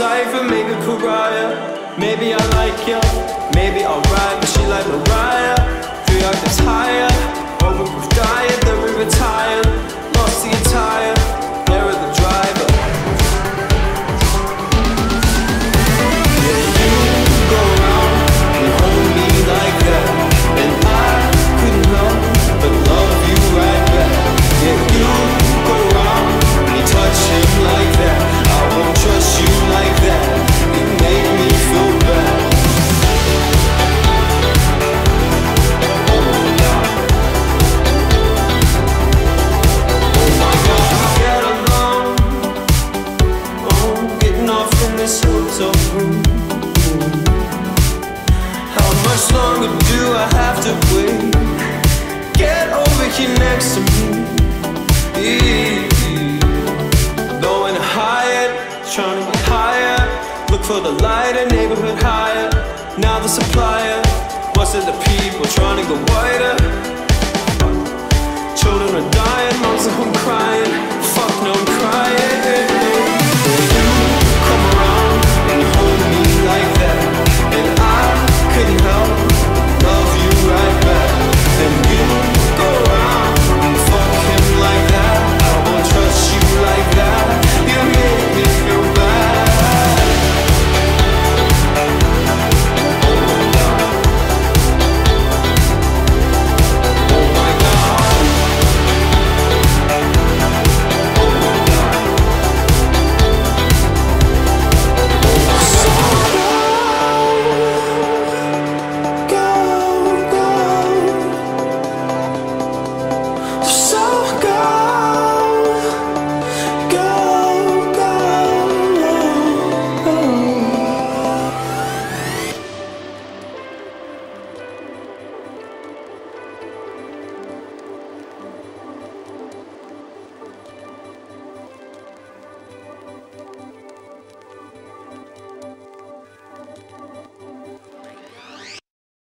cipher, maybe pariah. Maybe I like ya, maybe alright, but she like Mariah. 3 octaves higher, overproof diet, then we retired. Lost the attire, there are the driver. Yeah, you go around and hold me like that, and I couldn't help but love you right back. Yeah, you go around and you touch him like that. I won't trust you like that. You make me feel bad. Oh God, oh my God, get along. Oh, getting off in this hotel room. How much longer do I have to wait? Get over here next to me. Going higher, trying to get higher. Look for the light in neighborhood higher. Now the supplier, what's it the people trying to go wider? Children are dying, moms at home crying.